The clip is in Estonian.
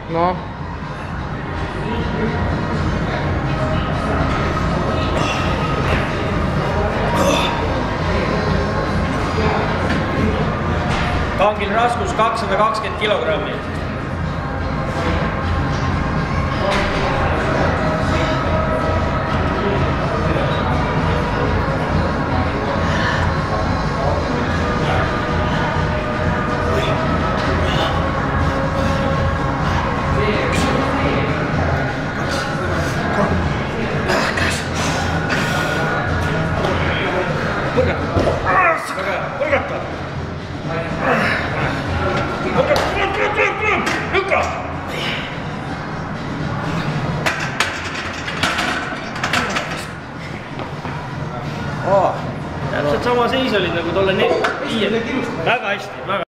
noh. Kangil raskus 220 kilogrammi. Täpselt sama seis olid nagu tolle 4. Väga hästi, väga.